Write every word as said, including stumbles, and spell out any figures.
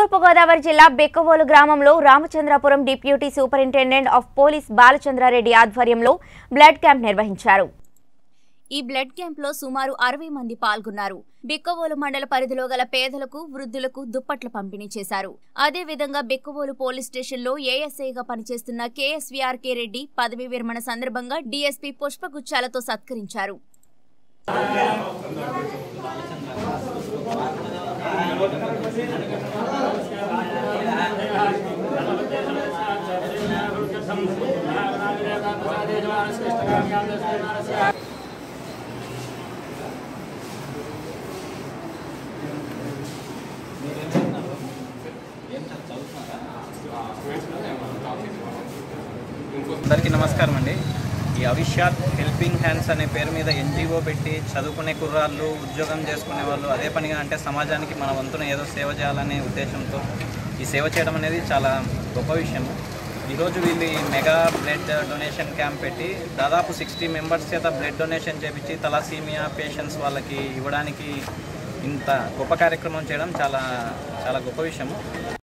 తూర్పు గోదావరి జిల్లా బెక్కవోలు గ్రామంలో Ramachandrapuram deputy superintendent of police Balachandrareddy ఆధ్వర్యంలో బ్లడ్ క్యాంప్ నిర్వహించారు। ఈ బ్లడ్ క్యాంప్ లో సుమారు అరవై మంది పాల్గొన్నారు। బెక్కవోలు మండల పరిధిలో గల పేదలకు వృద్ధులకు దుప్పట్ల పంపిణీ చేశారు। అదే విధంగా బెక్కవోలు పోలీస్ స్టేషన్ లో ఏఎస్ఐగా పనిచేస్తున్న కేఎస్వీఆర్కే రెడ్డి పదవి విరమణ సందర్భంగా డీఎస్పీ పుష్పగుచ్చాలతో సత్కరించారు। అందరికీ నమస్కారం అండి। ఈ అవిష్యాత్ హెల్పింగ్ హ్యాండ్స్ అనే పేరు మీద ఎన్జిఓ పెట్టి చదువుకునే కుర్రాళ్ళు ఉద్యోగం చేసుకునే వాళ్ళు అదే పనిగా అంటే సమాజానికి మన వంతున ఏదో సేవ చేయాలనే ఉద్దేశంతో ఈ సేవ చేయడం అనేది చాలా గొప్ప విషయం। ఈరోజు వీళ్ళు ఈ మెగా బ్లడ్ డొనేషన్ క్యాంప్ పెట్టి దాదాపు సిక్స్టీ మెంబర్స్ చేత బ్లడ్ డొనేషన్ చేపించి తలాసీమియా పేషెంట్స్ వాళ్ళకి ఇవ్వడానికి ఇంత గొప్ప కార్యక్రమం చేయడం చాలా చాలా గొప్ప విషయము।